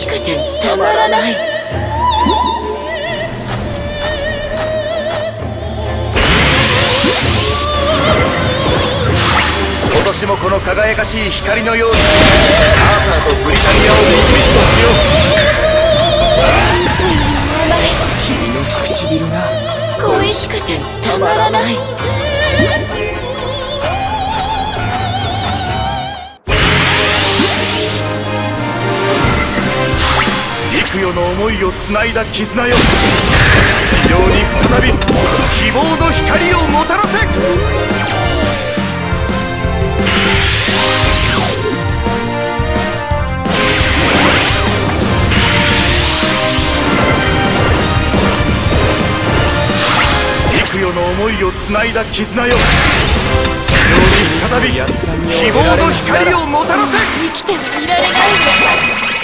しくてたまらない。 今年もこの輝かしい光のようにアーサーとブリタニアを導くとしよう。君の唇が恋しくてたまらない。 幾世の思いをつないだ絆よ、地上に再び希望の光をもたらせ。幾世の思いをつないだ絆よ、地上に再び希望の光をもたらせ。 生きてはいられない。